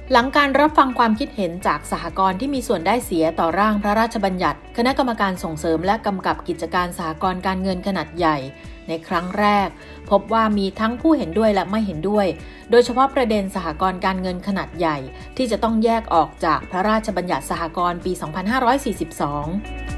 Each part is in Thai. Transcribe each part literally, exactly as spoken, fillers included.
หลังการรับฟังความคิดเห็นจากสหกรณ์ที่มีส่วนได้เสียต่อร่างพระราชบัญญัติคณะกรรมการส่งเสริมและกำกับกิจการสหกรณ์การเงินขนาดใหญ่ในครั้งแรกพบว่ามีทั้งผู้เห็นด้วยและไม่เห็นด้วยโดยเฉพาะประเด็นสหกรณ์การเงินขนาดใหญ่ที่จะต้องแยกออกจากพระราชบัญญัติสหกรณ์ปี สองพันห้าร้อยสี่สิบสอง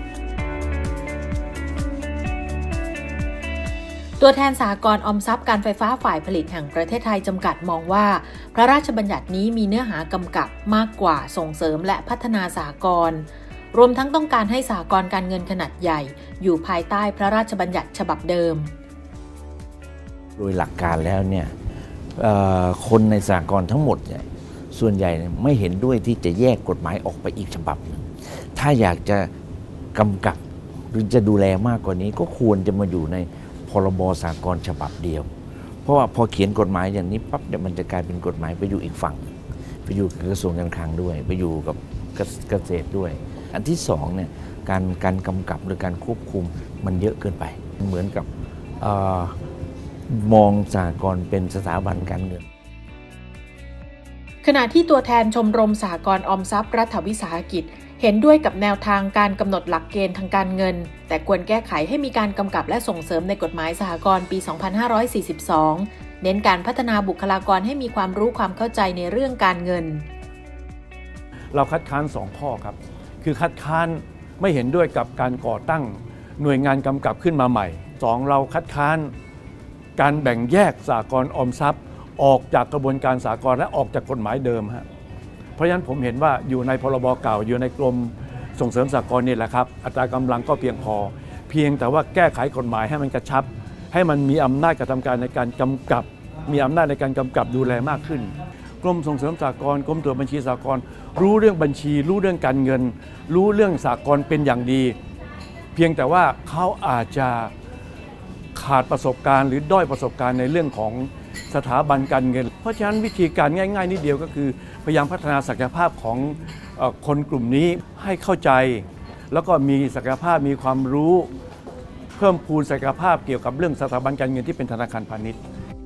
ตัวแทนสหกรณ์ออมทรัพย์การไฟฟ้าฝ่ายผลิตแห่งประเทศไทยจำกัดมองว่าพระราชบัญญัตินี้มีเนื้อหากำกับมากกว่าส่งเสริมและพัฒนาสหกรณ์รวมทั้งต้องการให้สหกรณ์การเงินขนาดใหญ่อยู่ภายใต้พระราชบัญญัติฉบับเดิมโดยหลักการแล้วเนี่ยคนในสหกรณ์ทั้งหมดเนี่ยส่วนใหญ่ไม่เห็นด้วยที่จะแยกกฎหมายออกไปอีกฉบับหนึ่งถ้าอยากจะกำกับหรือจะดูแลมากกว่านี้ก็ควรจะมาอยู่ในพรบสหกรณ์ฉบับเดียวเพราะว่าพอเขียนกฎหมายอย่างนี้ปั๊บเดี๋ยวมันจะกลายเป็นกฎหมายไปอยู่อีกฝั่งไปอยู่กับกระทรวงการคลังด้วยไปอยู่กับเกษตรด้วยอันที่สองเนี่ยการการกำกับหรือการควบคุมมันเยอะเกินไปเหมือนกับเอ่อมองสหกรณ์เป็นสถาบันการเงินขณะที่ตัวแทนชมรมสหกรณ์ออมทรัพย์รัฐวิสาหกิจเห็นด้วยกับแนวทางการกำหนดหลักเกณฑ์ทางการเงินแต่ควรแก้ไขให้มีการกำกับและส่งเสริมในกฎหมายสหกรณ์ปี สองพันห้าร้อยสี่สิบสอง เน้นการพัฒนาบุคลากรให้มีความรู้ความเข้าใจในเรื่องการเงินเราคัดค้านสองข้อครับคือคัดค้านไม่เห็นด้วยกับการก่อตั้งหน่วยงานกำกับขึ้นมาใหม่สองเราคัดค้านการแบ่งแยกสหกรณ์ออมทรัพย์ออกจากกระบวนการสหกรณ์และออกจากกฎหมายเดิมฮะเพราะฉะนั้นผมเห็นว่าอยู่ในพรบเก่าอยู่ในกรมส่งเสริมสหกรณ์นี่แหละครับอัตรากำลังก็เพียงพอเพียงแต่ว่าแก้ไขกฎหมายให้มันกระชับให้มันมีอำนาจกระทำการในการกำกับมีอำนาจในการกำกับดูแลมากขึ้นกรมส่งเสริมสหกรณ์กรมตรวจบัญชีสหกรณ์รู้เรื่องบัญชีรู้เรื่องการเงินรู้เรื่องสหกรณ์เป็นอย่างดีเพียงแต่ว่าเขาอาจจะขาดประสบการณ์หรือด้อยประสบการณ์ในเรื่องของสถาบันการเงินเพราะฉะนั้นวิธีการง่ายๆนิดเดียวก็คือพยายามพัฒนาศักยภาพของคนกลุ่มนี้ให้เข้าใจแล้วก็มีศักยภาพมีความรู้เพิ่มพูนศักยภาพเกี่ยวกับเรื่องสถาบันการเงินที่เป็นธนาคารพาณิชย์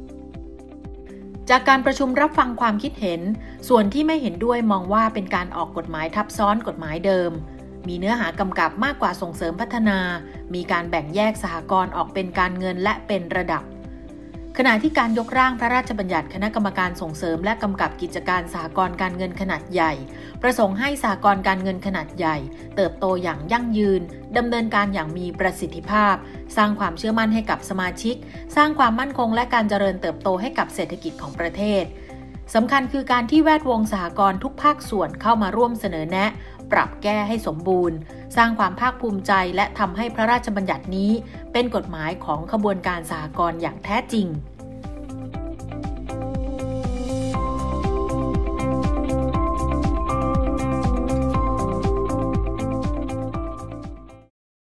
จากการประชุมรับฟังความคิดเห็นส่วนที่ไม่เห็นด้วยมองว่าเป็นการออกกฎหมายทับซ้อนกฎหมายเดิมมีเนื้อหากำกับมากกว่าส่งเสริมพัฒนามีการแบ่งแยกสหกรณ์ออกเป็นการเงินและเป็นระดับขณะที่การยกร่างพระราชบัญญัติคณะกรรมการส่งเสริมและกำกับกิจการสหกรณ์การเงินขนาดใหญ่ประสงค์ให้สหกรณ์การเงินขนาดใหญ่เติบโตอย่างยั่งยืนดำเนินการอย่างมีประสิทธิภาพสร้างความเชื่อมั่นให้กับสมาชิกสร้างความมั่นคงและการเจริญเติบโตให้กับเศรษฐกิจของประเทศสำคัญคือการที่แวดวงสหกรณ์ทุกภาคส่วนเข้ามาร่วมเสนอแนะปรับแก้ให้สมบูรณ์สร้างความภาคภูมิใจและทำให้พระราชบัญญัตินี้เป็นกฎหมายของขบวนการสหกรณ์อย่างแท้จริง